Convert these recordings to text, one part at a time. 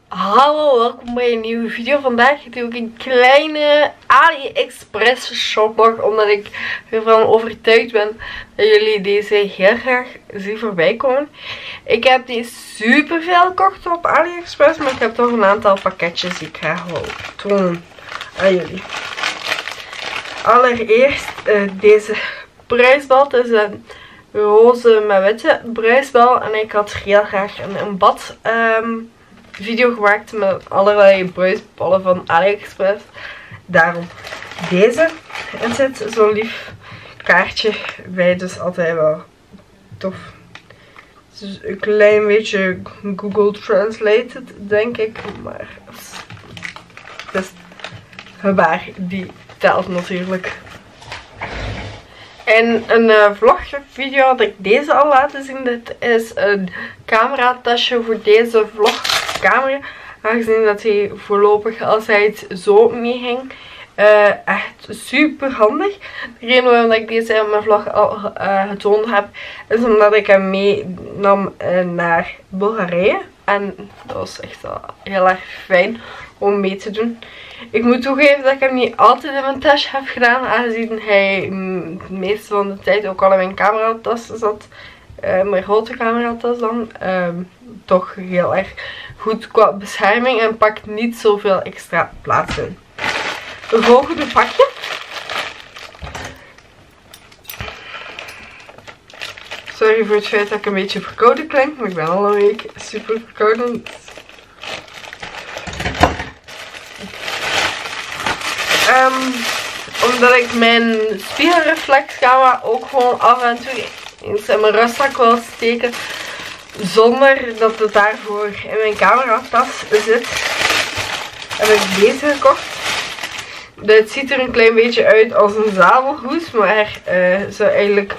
Hallo, welkom bij een nieuwe video. Vandaag doe ik een kleine AliExpress shoplog, omdat ik ervan overtuigd ben dat jullie deze heel graag zien voorbij komen. Ik heb die super veel gekocht op AliExpress, maar ik heb toch een aantal pakketjes die ik graag wil tonen aan jullie. Allereerst deze bruisbal. Het is een roze met witte bruisbal en ik had heel graag een bad video gemaakt met allerlei bruisballen van AliExpress. Daarom deze. En zit zo'n lief kaartje bij, dus altijd wel tof. Het is een klein beetje Google Translated, denk ik, maar het is gebaar die telt natuurlijk. In een vlogvideo had ik deze al laten zien. Dit is een cameratasje voor deze vlogcamera. Aangezien dat hij voorlopig altijd zo meeging. Echt super handig. De reden waarom ik deze in mijn vlog al getoond heb, is omdat ik hem meenam naar Bulgarije. En dat was echt wel heel erg fijn om mee te doen. Ik moet toegeven dat ik hem niet altijd in mijn tasje heb gedaan, aangezien hij de meeste van de tijd ook al in mijn cameratas zat. Mijn grote cameratas dan. Toch heel erg goed qua bescherming en pakt niet zoveel extra plaats in. Het volgende pakje. Sorry voor het feit dat ik een beetje verkouden klink, maar ik ben al een week super verkouden. Omdat ik mijn spiegelreflexcamera ook gewoon af en toe eens in mijn rustzak wil steken. Zonder dat het daarvoor in mijn cameratas zit. Heb ik deze gekocht. Dit ziet er een klein beetje uit als een zadelhoes. Maar zou eigenlijk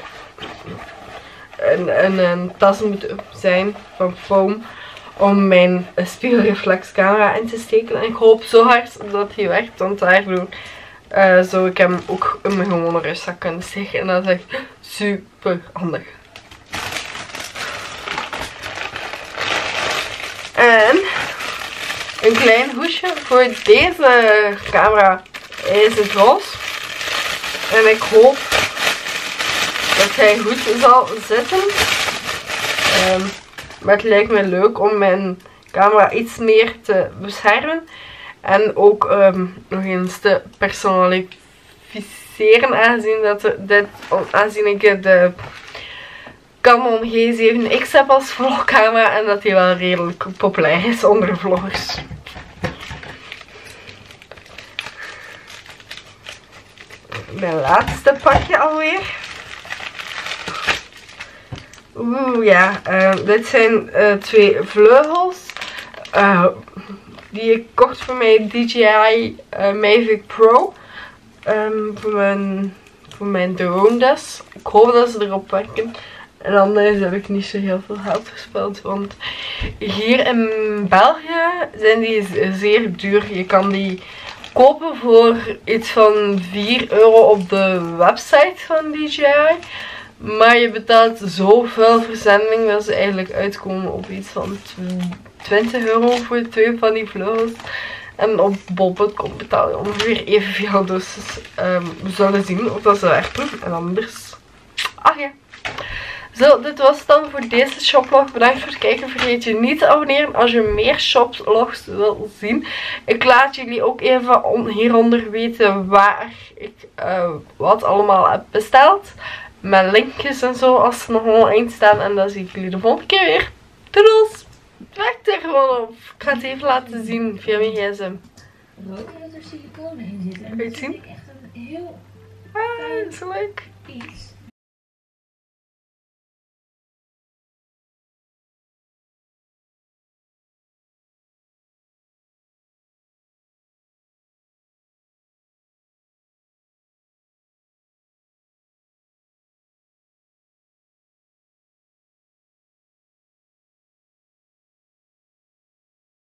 een tas moeten zijn van foam. Om mijn spiegelreflexcamera in te steken. En ik hoop zo hard dat hij werkt. Want daardoor zou ik hem ook in mijn gewone rustzak kunnen steken. En dat is echt super handig. En een klein hoesje voor deze camera is het roze. En ik hoop dat hij goed zal zitten. Maar het lijkt me leuk om mijn camera iets meer te beschermen. En ook nog eens te personaliseren. Aangezien ik de Canon G7X heb als vlogcamera. En dat die wel redelijk populair is onder vloggers. Mijn laatste pakje alweer. Oeh ja, dit zijn twee vleugels. Die ik kocht voor mijn DJI Mavic Pro. Voor mijn drone dus. Ik hoop dat ze erop werken. En anders heb ik niet zo heel veel geld gespeeld. Want hier in België zijn die zeer duur. Je kan die kopen voor iets van €4 op de website van DJI. Maar je betaalt zoveel verzending dat ze eigenlijk uitkomen op iets van €20 voor 2 van die vleugels. En op bol.com betaal je ongeveer evenveel. Dus we zullen zien of dat ze werken. En anders. Ach ja. Zo, dit was het dan voor deze shoplog. Bedankt voor het kijken. Vergeet je niet te abonneren als je meer shoplogs wilt zien. Ik laat jullie ook even hieronder weten waar ik wat allemaal heb besteld. Met linkjes en zo als ze nog online staan. En dan zie ik jullie de volgende keer weer. Doedels! Het werkt er gewoon op. Ik ga het even laten zien via mijn gsm. Ik wil ook dat er siliconen in zitten. En Kun je het dat zien? vind ik echt een heel Ah, dat is leuk. iets.